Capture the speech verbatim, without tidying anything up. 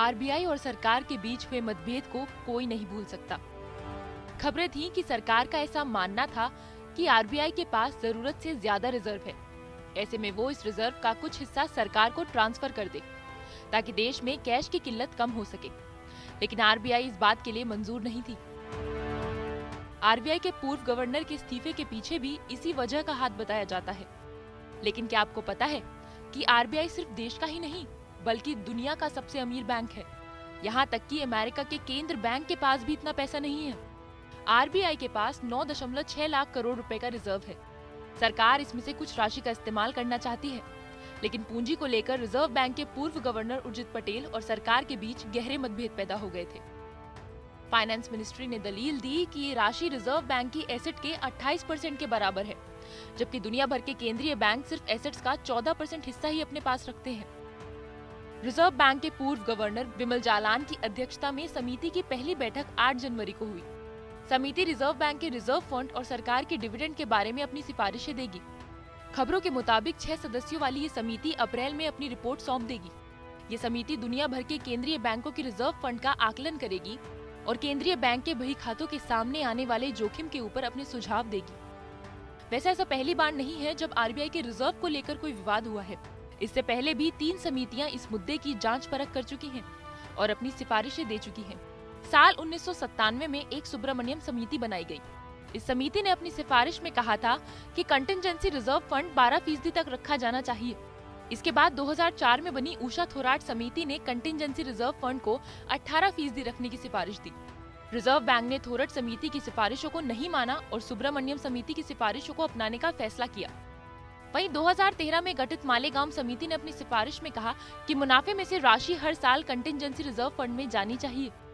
RBI और सरकार के बीच हुए मतभेद को कोई नहीं भूल सकता। खबरें थीं कि सरकार का ऐसा मानना था कि आरबीआई के पास जरूरत से ज्यादा रिजर्व है। ऐसे में वो इस रिजर्व का कुछ हिस्सा सरकार को ट्रांसफर कर दे ताकि देश में कैश की किल्लत कम हो सके। लेकिन आरबीआई इस बात के लिए मंजूर नहीं थी। आरबीआई के पूर्व गवर्नर के इस्तीफे के पीछे भी इसी वजह का हाथ बताया जाता है। लेकिन क्या आपको पता है कि आरबीआई सिर्फ देश का ही नहीं बल्कि दुनिया का सबसे अमीर बैंक है। यहाँ तक कि अमेरिका के केंद्र बैंक के पास भी इतना पैसा नहीं है। आरबीआई के पास नौ दशमलव छह लाख करोड़ रुपए का रिजर्व है। सरकार इसमें से कुछ राशि का इस्तेमाल करना चाहती है, लेकिन पूंजी को लेकर रिजर्व बैंक के पूर्व गवर्नर उर्जित पटेल और सरकार के बीच गहरे मतभेद पैदा हो गए थे। फाइनेंस मिनिस्ट्री ने दलील दी कि ये राशि रिजर्व बैंक की एसेट के अट्ठाईस परसेंट के बराबर है, जबकि दुनिया भर के केंद्रीय बैंक सिर्फ एसेट्स का चौदह परसेंट हिस्सा ही अपने पास रखते हैं। रिजर्व बैंक के पूर्व गवर्नर बिमल जालान की अध्यक्षता में समिति की पहली बैठक आठ जनवरी को हुई। समिति रिजर्व बैंक के रिजर्व फंड और सरकार के डिविडेंड के बारे में अपनी सिफारिशें देगी। खबरों के मुताबिक छह सदस्यों वाली ये समिति अप्रैल में अपनी रिपोर्ट सौंप देगी। ये समिति दुनिया भर के केंद्रीय बैंकों के रिजर्व फंड का आकलन करेगी और केंद्रीय बैंक के बही खातों के सामने आने वाले जोखिम के ऊपर अपने सुझाव देगी। वैसे ऐसा पहली बार नहीं है जब आरबीआई के रिजर्व को लेकर कोई विवाद हुआ है। इससे पहले भी तीन समितियां इस मुद्दे की जांच परख कर चुकी हैं और अपनी सिफारिशें दे चुकी हैं। साल उन्नीस सौ सत्तानवे में एक सुब्रमण्यम समिति बनाई गई। इस समिति ने अपनी सिफारिश में कहा था कि कंटिंजेंसी रिजर्व फंड बारह फीसदी तक रखा जाना चाहिए। इसके बाद दो हज़ार चार में बनी उषा थोराट समिति ने कंटिंजेंसी रिजर्व फंड को अठारह फीसदी रखने की सिफारिश दी। रिजर्व बैंक ने थोराट समिति की सिफारिशों को नहीं माना और सुब्रमण्यम समिति की सिफारिशों को अपनाने का फैसला किया। वहीं दो हज़ार तेरह में गठित मालेगांव समिति ने अपनी सिफारिश में कहा कि मुनाफे में से राशि हर साल कंटिंजेंसी रिजर्व फंड में जानी चाहिए।